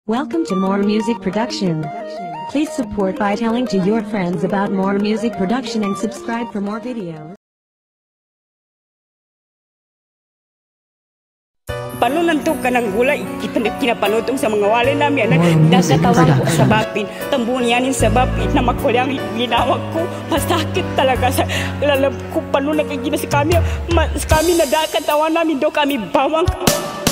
Welcome to More Music Production. Please support by telling to your friends about More Music Production and subscribe for more videos. Panunantog ka ng gulay, kinapalutong sa mga wali namin. Dasatawang ko sa bapin, tambunyanin sa bapin, na makulyang ginawag ko. Masakit talaga sa lalab ko, panunag ay gina sa kami. Kami nadakan, tawa namin do kami bawang.